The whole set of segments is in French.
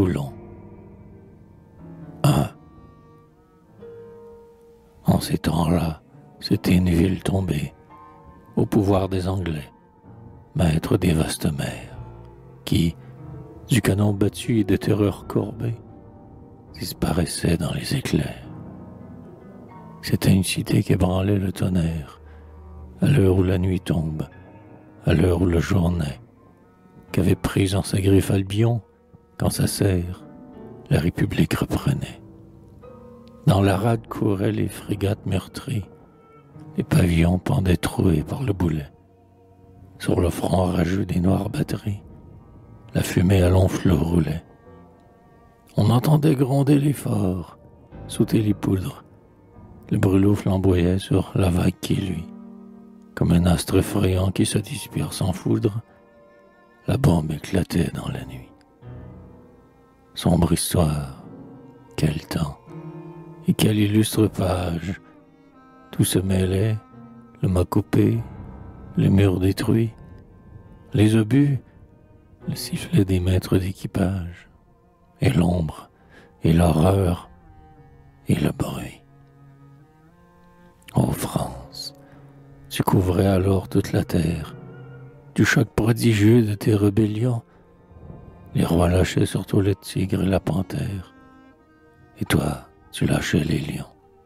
Toulon. 1. En ces temps-là, c'était une ville tombée au pouvoir des Anglais, maîtres des vastes mers, qui, du canon battu et de terreur courbée, disparaissaient dans les éclairs. C'était une cité qui ébranlait le tonnerre, à l'heure où la nuit tombe, à l'heure où le jour naît, qu'avait prise en sa griffe Albion, quand sa serre, la République reprenait. Dans la rade couraient les frégates meurtries, les pavillons pendaient troués par le boulet. Sur le front rageux des noires batteries, la fumée à long flot roulait. On entendait gronder les forts, sauter les poudres. Le brûlot flamboyait sur la vague qui luit. Comme un astre effrayant qui se disperse sans foudre, la bombe éclatait dans la nuit. Sombre histoire, quel temps, et quelle illustre page. Tout se mêlait, le mât coupé, les murs détruits, les obus, le sifflet des maîtres d'équipage, et l'ombre, et l'horreur, et le bruit. Ô France, tu couvrais alors toute la terre, du choc prodigieux de tes rébellions. Les rois lâchaient surtout le tigre et la panthère, et toi, tu lâchais les lions.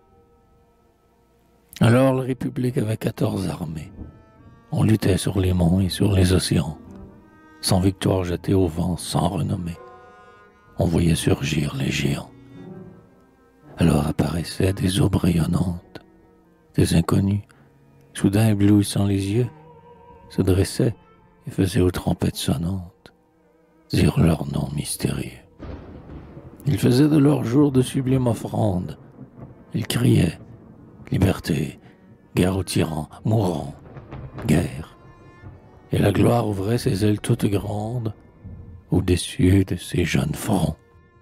Alors la République avait 14 armées. On luttait sur les monts et sur les océans, sans victoire jetée au vent, sans renommée. On voyait surgir les géants. Alors apparaissaient des aubes rayonnantes, des inconnus, soudain éblouissant les yeux, se dressaient et faisaient aux trompettes sonnantes dire leur nom mystérieux. Ils faisaient de leur jour de sublimes offrandes. Ils criaient liberté, guerre aux tyrans, mourons, guerre. Et la gloire ouvrait ses ailes toutes grandes au-dessus de ces jeunes fronts.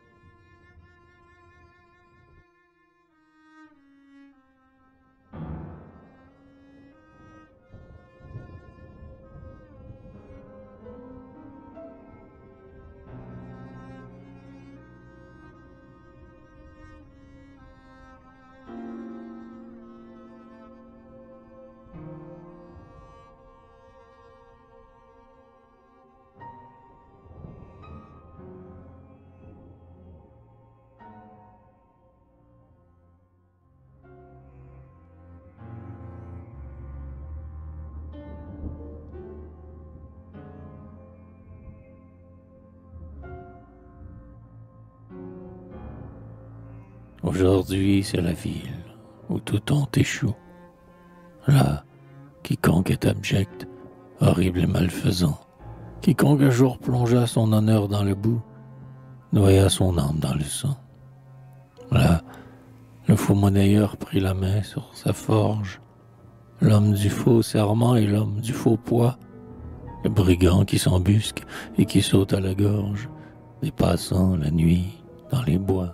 Aujourd'hui, c'est la ville où tout honte échoue. Là, quiconque est abject, horrible et malfaisant, quiconque un jour plongea son honneur dans le bout, noya son âme dans le sang. Là, le faux monnayeur prit la main sur sa forge, l'homme du faux serment et l'homme du faux poids, le brigand qui s'embusque et qui saute à la gorge des passants la nuit dans les bois.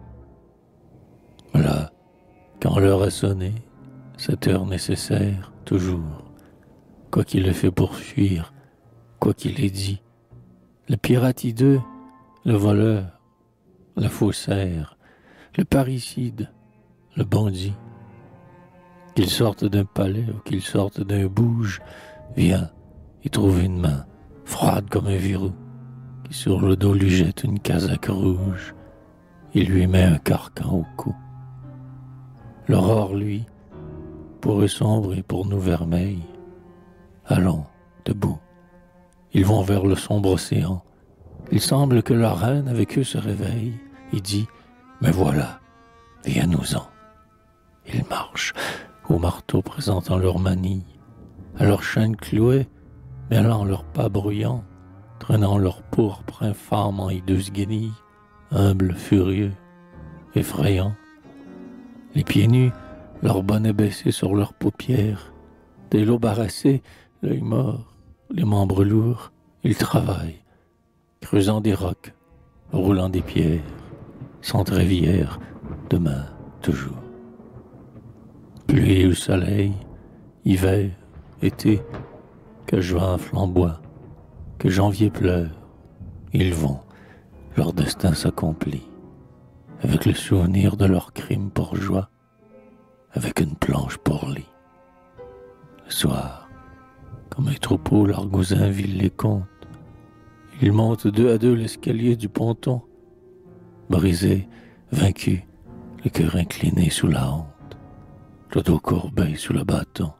Là, quand l'heure a sonné, cette heure nécessaire, toujours, quoi qu'il ait fait pour fuir, quoi qu'il ait dit, le pirate hideux, le voleur, le faussaire, le parricide, le bandit, qu'il sorte d'un palais ou qu'il sorte d'un bouge, vient et trouve une main, froide comme un verrou, qui sur le dos lui jette une casaque rouge et lui met un carcan au cou. L'aurore, lui, pour eux sombre et pour nous vermeil, allons, debout, ils vont vers le sombre océan. Il semble que leur reine avec eux se réveille et dit « Mais voilà, viens-nous-en ». Ils marchent, au marteau présentant leur manille, à leurs chaînes clouées, mêlant leurs pas bruyants, traînant leur pourpre infâme en hideuse guenille, humbles, furieux, effrayants. Les pieds nus, leurs bonnets baissés sur leurs paupières, des lobes harassés, l'œil mort, les membres lourds, ils travaillent, creusant des rocs, roulant des pierres, sans trévière, demain, toujours. Pluie ou soleil, hiver, été, que juin flamboie, que janvier pleure, ils vont, leur destin s'accomplit, avec le souvenir de leur crime pour joie, avec une planche pour lit. Le soir, comme les troupeaux, l'argousin vile les comptes. Ils montent deux à deux l'escalier du ponton, brisés, vaincus, le cœur incliné sous la honte, le dos courbé sous le bâton.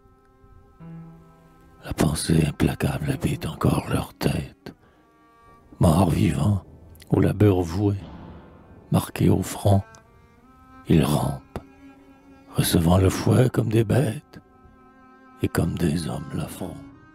La pensée implacable habite encore leur tête, morts vivants, au labeur voué, marqués au front, ils rampent, recevant le fouet comme des bêtes et comme des hommes la font.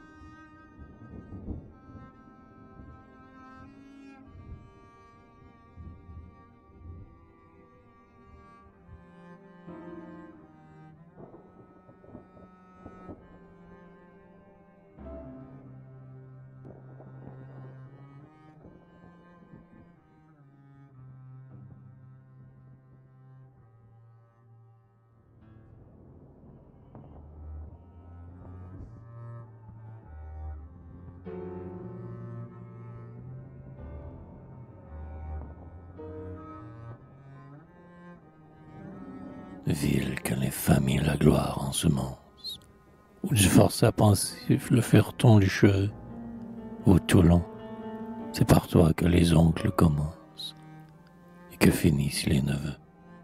Ville que les familles la gloire ensemencent, où du forçat pensif le ferton licheux, au Toulon, c'est par toi que les oncles commencent et que finissent les neveux.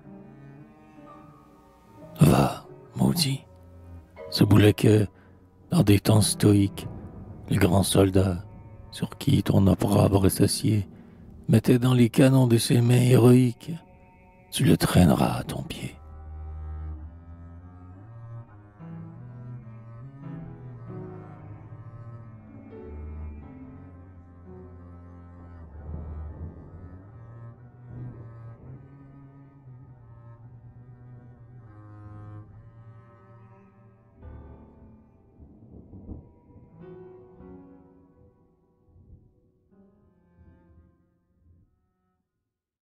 Va, maudit, ce boulet que, dans des temps stoïques, les grands soldats, sur qui ton opprobre s'assied, mettaient dans les canons de ses mains héroïques, tu le traîneras à ton pied.